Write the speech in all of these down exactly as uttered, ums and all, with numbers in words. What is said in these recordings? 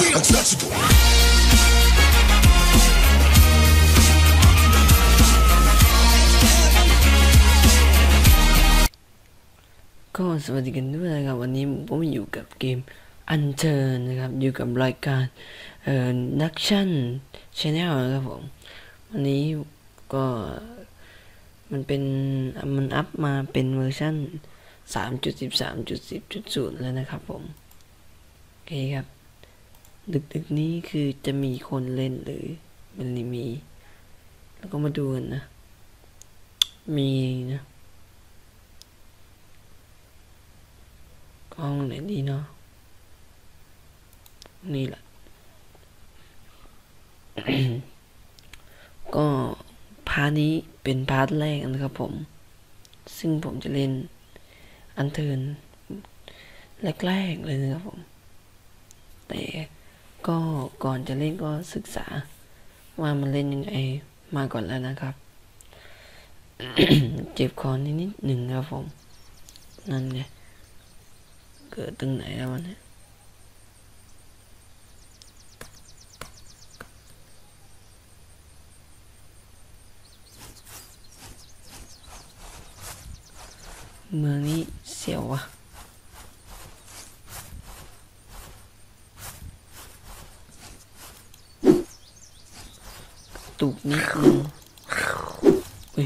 ก็สวัสดีกันด้วยนะครับวันนี้ผมอยู่กับเกมอันเชิญนะครับอยู่กับรายการเอ่อนักชั่นชาแนลนะครับผมวันนี้ก็มันเป็นมันอัพมาเป็นเวอร์ชัน สามจุดสิบสามจุดสิบจุดศูนย์ แล้วนะครับผมโอเคครับดึกๆนี้คือจะมีคนเล่นหรือมันมีแล้วก็มาดูกันนะมีนะห้องไหนดีเนาะนี่แหละ ก็พาร์ทนี้เป็นพาร์ทแรกนะครับผมซึ่งผมจะเล่นอันเทิร์นแรกๆเลยนะครับผมแต่ก็ก่อนจะเล่นก็ศึกษาว่ามันเล่นยังไงมาก่อนแล้วนะครับ เจ็บคอนิดๆหนึ่งครับผมนั่นไงเกิดตรงไหนแล้ววันนี้เมืองนี้เสียววะตุกนิดนึงอุ้ย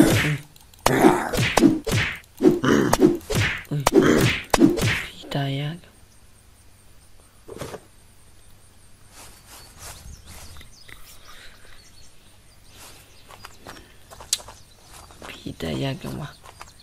อุ้ยพี่ตายยากพี่ตายยากจังวะ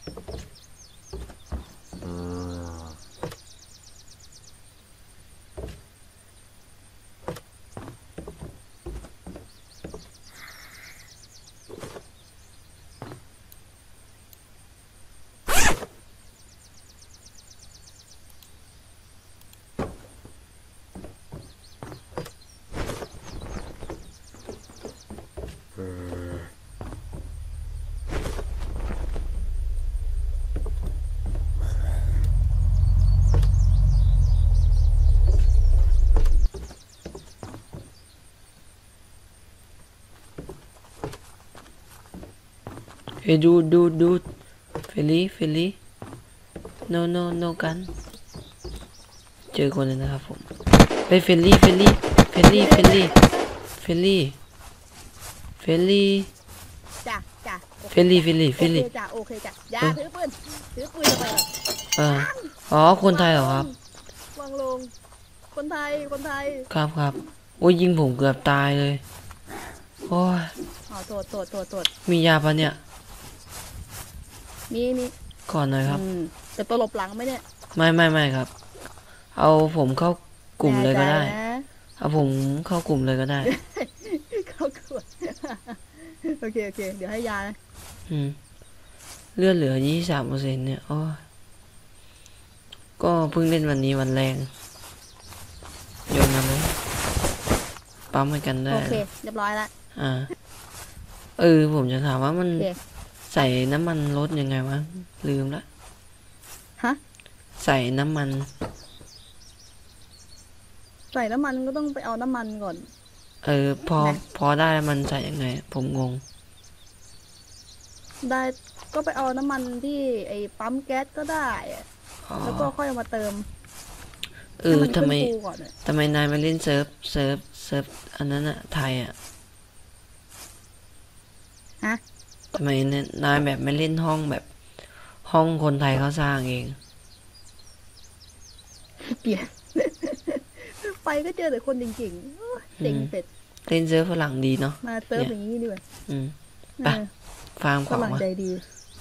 เฮ้ยดูดูดูเฟลลี่เฟลลี่ no no no กันเจอคนเลยนะครับผมไปเฟลลี่เฟลลี่เฟลลี่เฟลลี่เฟลลี่เฟลลี่จ้ะจ้ะเฟลลี่เฟลลี่เฟลลี่จ้ะโอเคจ้ะอย่าถือปืนถือปืนทำไมล่ะเอออ๋อคนไทยเหรอครับวางลงคนไทยคนไทยครับครับโอ้ยยิงผมเกือบตายเลยโอ้ยอ๋อโทษโทษโทษโทษมียาปะเนี่ยมีมีก่อนหน่อยครับจะตลบหลังไหมเนี่ยไม่ไม่ไม่ครับเอาผมเข้ากลุ่มเลยก็ได้เอาผมเข้ากลุ่มเลยก็ได้เข้ากลุ่มโอเคโอเคเดี๋ยวให้ยาอืมเลือดเหลือยี่สิบสามเปอร์เซ็นต์เนี่ยโอ้ก็เพิ่งเล่นวันนี้วันแรงโยนมาเลยปั๊มให้กันได้โอเคเรียบร้อยแล้วอ่าเออผมจะถามว่ามันใส่น้ำมันรถยังไงวะลืมละฮะใส่น้ำมันใส่น้ำมันก็ต้องไปเอาน้ำมันก่อนเออพอพอได้มันใส่ยังไงผมงงได้ก็ไปเอาน้ำมันที่ไอ้ปั๊มแก๊สก็ได้แล้วก็ค่อยเอามาเติมเออทำไมทำไมนายมาเล่นเซิร์ฟเซิร์ฟเซิร์ฟอันนั้นอะไทยอะฮะทำไมนายแบบไม่เล่นห้องแบบห้องคนไทยเขาสร้างเองเกลียดไปก็เจอแต่คนจริงๆเจ๋งเป็ดเล่นเซิร์ฟฝรั่งดีเนาะมาเติร์ฟอย่างนี้ด้วยอืมไปฟาร์มของฝรั่งใจดี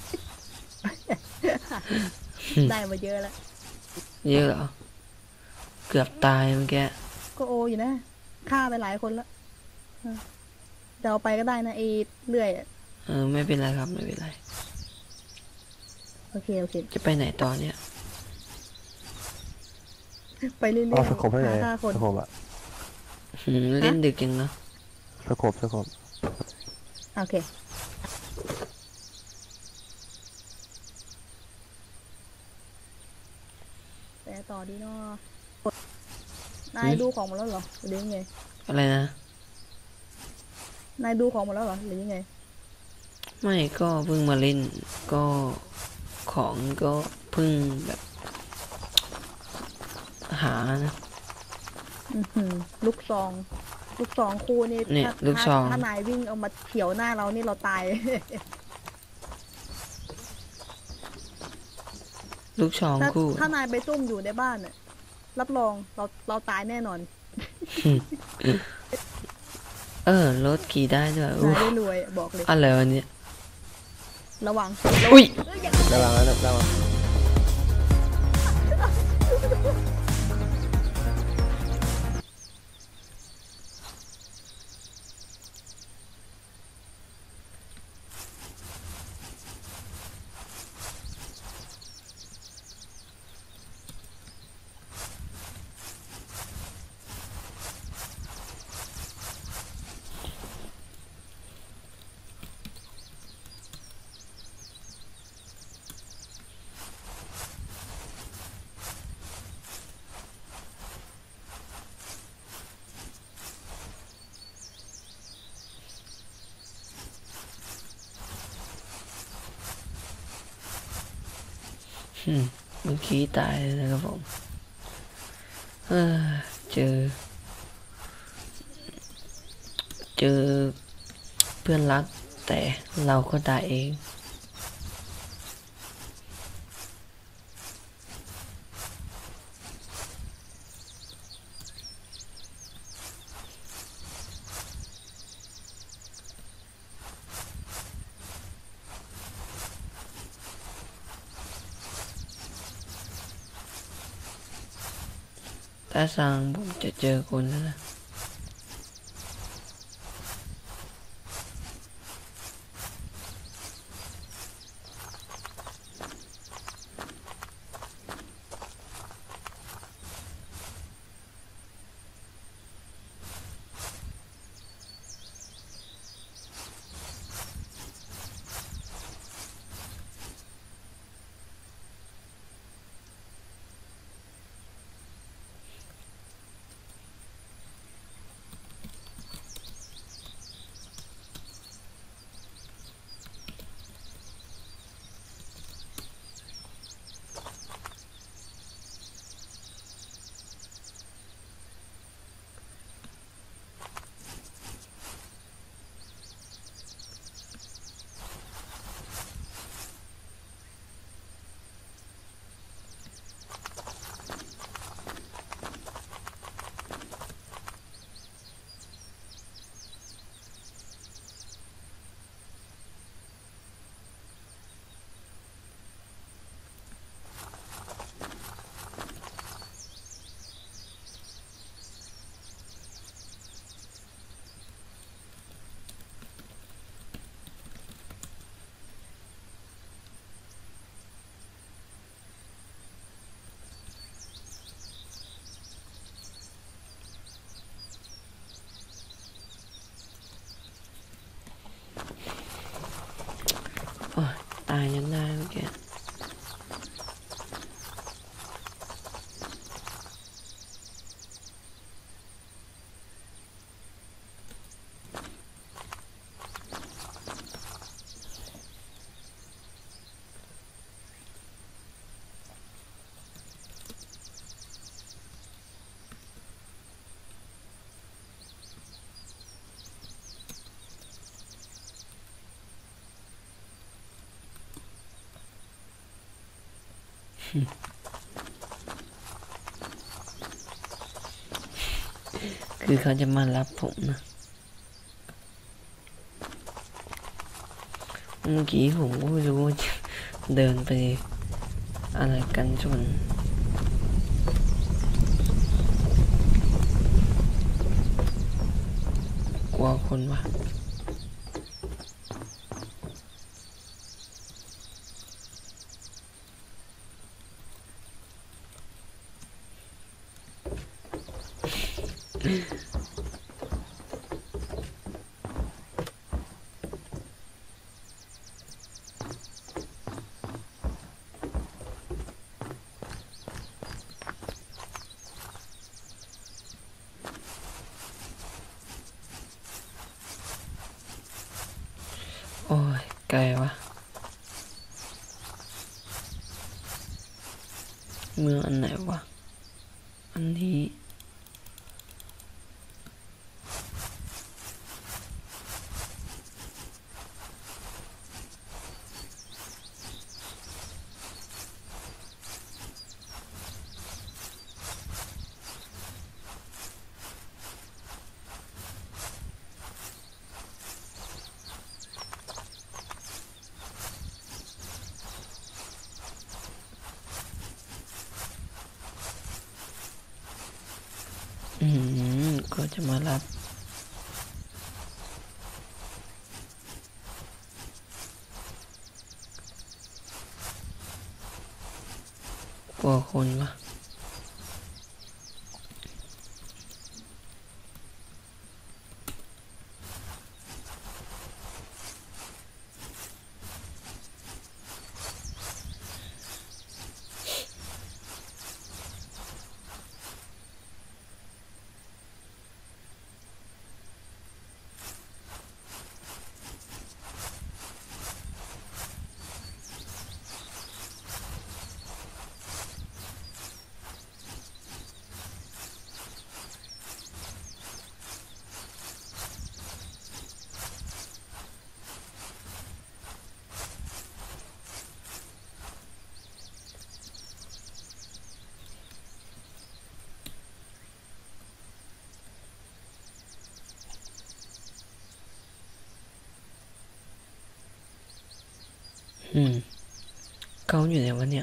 ได้มาเยอะแล้วเยอะเหรอเกือบตายเมื่อกี้ก็โออยู่นะฆ่าไปหลายคนแล้วเดี๋ยวไปก็ได้นะเอเรื่อยเออไม่เป็นไรครับไม่เป็นไรโอเคโอเคจะไปไหนตอนเนี้ยไปเรื่อยๆสกบให้ไหนสกบอะเล่นดึกยังเนาะสกบสกบโอเคแต่ต่อดีเนาะนายดูของหมดแล้วเหรอหรือยังไงอะไรนะนายดูของหมดแล้วเหรอหรือยังไงไม่ก็เพิ่งมาเล่นก็ของก็เพิ่งแบบหานะอือหือลูกซอง ลูกซองคู่นี่เนี่ยถ้าลูกซองถ้านายวิ่งเอามาเฉียวหน้าเรานี่เราตายลูกช้องถ้าคู่ถ้านายไปซุ่มอยู่ในบ้านน่ะรับรองเราเราตายแน่นอนเออรถขี่ได้ด้วยนายอู้ได้รวยบอกเลยอะไรวะเนี่ยระวังอุ้ยเอ้ยอย่าระวังนะระวังอืมเมื่อกี้ตายเลยนะครับผมเออเจอ เจอเพื่อนรักแต่เราก็ตายเอง ถ้าสั่งผมจะเจอคุณแล้วนะโอ้ยตายจนได้เมื่อกี้ คือเขาจะมารับผมนะเมื่อกี้ผมก็ไม่รู้ว่าจะเดินไปอะไรกันจนกลัวคนวะไกลวะเมืองอันไหนวะอันนี้อืมก็จะมารับกลัวคนวะอืมเขาอยู่ไหนวะเนี่ย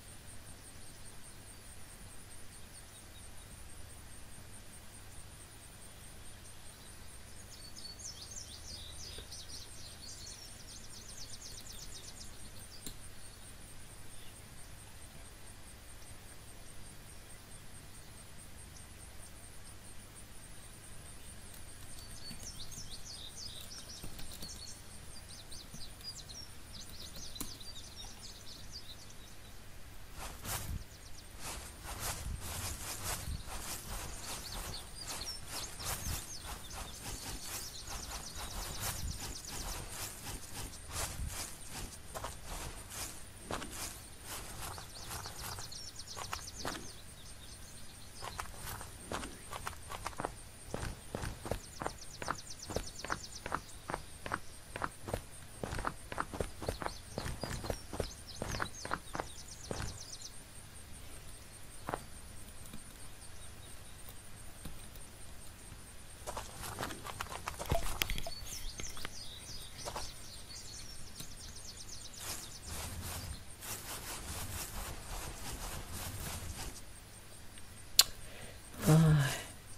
อ้าย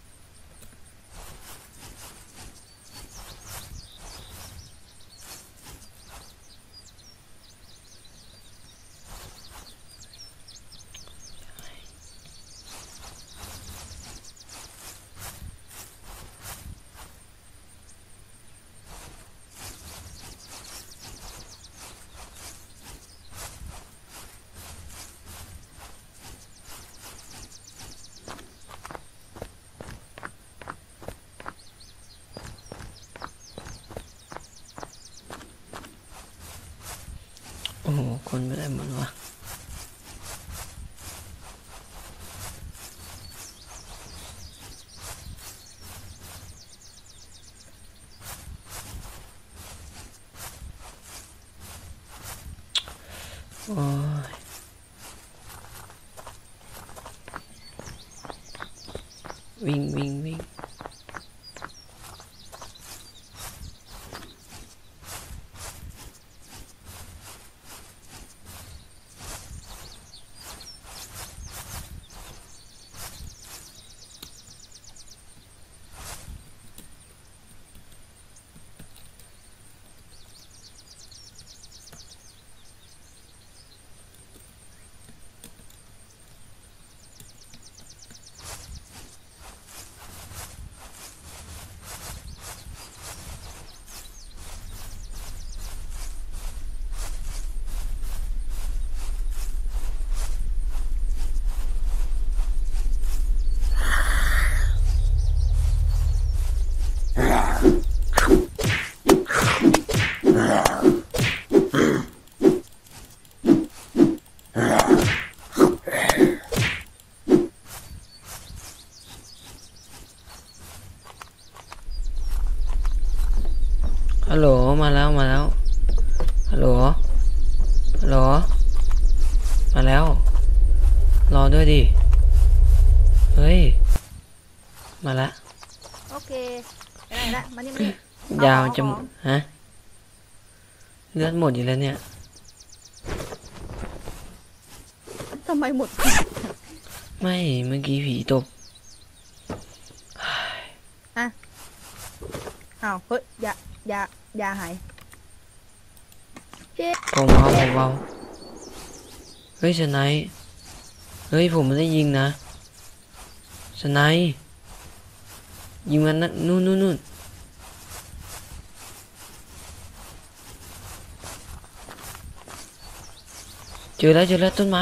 โอ้โหคนไปได้หมดวะโอ้ยวิ่งวิ่งวิ่งฮัลโหลมาแล้วมาแล้วฮัลโหลฮัลโหลมาแล้วรอด้วยดิเฮ้ยมาละโอเคไปไหนละมานี่มานี่ยาวเอจะของฮะเลือดหมดอยู่แล้วเนี่ยทำไมหมดไม่เมื่อกี้ผีตบอ้าวเฮ้ยยายายาหายเจ๊ผมเอาผมเอาเฮ้ยสไนป์เฮ้ยผมไม่ได้ยิงนะสไนป์ยิงมันนะนู่นนู่นนู่นเจอแล้วเจอแล้วต้นไม้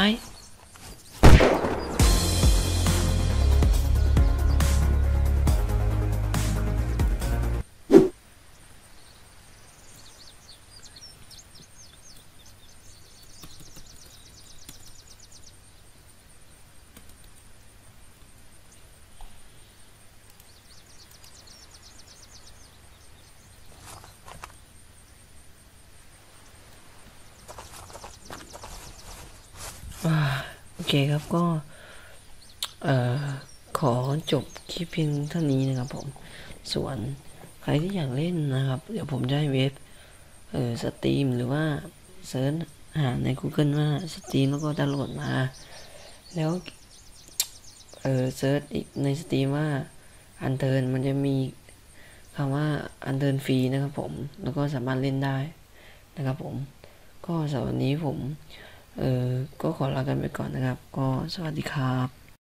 อ่าโอเคครับก็เอ่อขอจบคลิปเพียงเท่านี้นะครับผมส่วนใครที่อยากเล่นนะครับเดี๋ยวผมจะให้เว็บเออสตรีมหรือว่าเซิร์ชหาใน Google ว่าสตรีมแล้วก็ดาวน์โหลดมาแล้วเออเซิร์ชอีกในสตรีมว่าอันเทิร์นมันจะมีคำว่าอันเทิร์นฟรีนะครับผมแล้วก็สามารถเล่นได้นะครับผมก็สำหรับวันนี้ผมเออก็ขอลากันไปก่อนนะครับก็สวัสดีครับ